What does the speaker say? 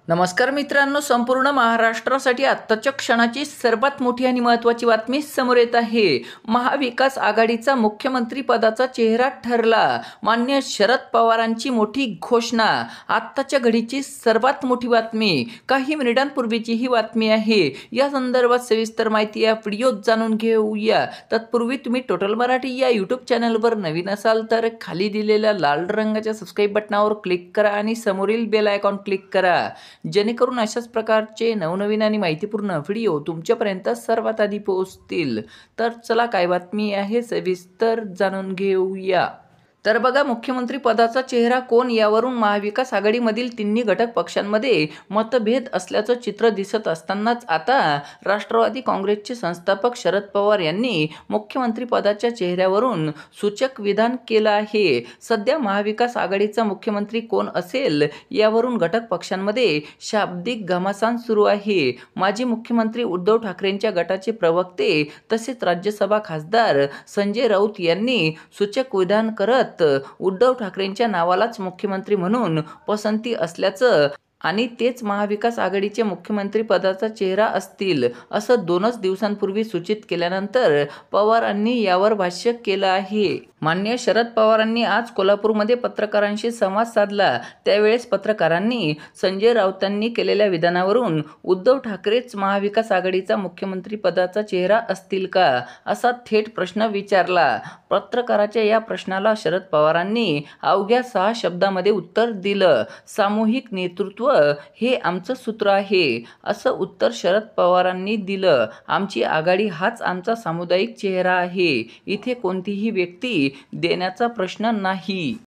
नमस्कार मित्रांनो, संपूर्ण महाराष्ट्रासाठी आत्ताच्या क्षणाची सर्वात मोठी आणि महत्त्वाची बातमी समोर येत आहे. महाविकास आघाडीचा मुख्यमंत्री पदाचा चेहरा ठरला. मान्य शरद पवारांची मोठी घोषणा. आत्ताच्या घडीची सर्वात मोठी बातमी. काही मिनिटांपूर्वीची ही बातमी आहे. या संदर्भात सविस्तर माहिती या व्हिडिओत जाणून घेऊया. तत्पूर्वी तुम्ही टोटल मराठी या यूट्यूब चॅनलवर नवीन असाल तर खाली दिलेल्या लाल रंगाच्या सबस्क्राईब बटनावर क्लिक करा आणि समोरील बेल आयकॉन क्लिक करा, जेणेकरून अशाच प्रकारचे नवनवीन आणि माहितीपूर्ण व्हिडिओ तुमच्यापर्यंत सर्वात आधी पोहोचतील. तर चला, काय बातमी आहे सविस्तर जाणून घेऊया. तर बघा, मुख्यमंत्री पदाचा चेहरा कोण यावरून महाविकास आघाडीमधील तिन्ही घटक पक्षांमध्ये मतभेद असल्याचं चित्र दिसत असतानाच आता राष्ट्रवादी काँग्रेसचे संस्थापक शरद पवार यांनी मुख्यमंत्री पदाच्या चेहऱ्यावरून सूचक विधान केलं आहे. सध्या महाविकास आघाडीचा मुख्यमंत्री कोण असेल यावरून घटक पक्षांमध्ये शाब्दिक घमासान सुरू आहे. माजी मुख्यमंत्री उद्धव ठाकरेंच्या गटाचे प्रवक्ते तसेच राज्यसभा खासदार संजय राऊत यांनी सूचक विधान करत उद्धव ठाकरेंच्या नावालाच मुख्यमंत्री म्हणून पसंती असल्याचं आणि तेच महाविकास आघाडीचे मुख्यमंत्री पदाचा चेहरा असतील असं 2च दिवसांपूर्वी सूचित केल्यानंतर पवारांनी यावर भाष्य केलं आहे. मान्य शरद पवारांनी आज कोल्हापूरमध्ये पत्रकारांशी संवाद साधला. त्यावेळेस पत्रकारांनी संजय राऊतांनी केलेल्या विधानावरून उद्धव ठाकरेच महाविकास आघाडीचा मुख्यमंत्री पदाचा चेहरा असतील का, असा थेट प्रश्न विचारला. पत्रकाराच्या या प्रश्नाला शरद पवारांनी अवघ्या 6 शब्दामध्ये उत्तर दिलं. सामूहिक नेतृत्व हे आमचं सूत्र आहे, असं उत्तर शरद पवारांनी दिलं. आमची आघाडी हाच आमचा सामुदायिक चेहरा आहे. इथे कोणतीही व्यक्ती देण्याचा प्रश्न नाही.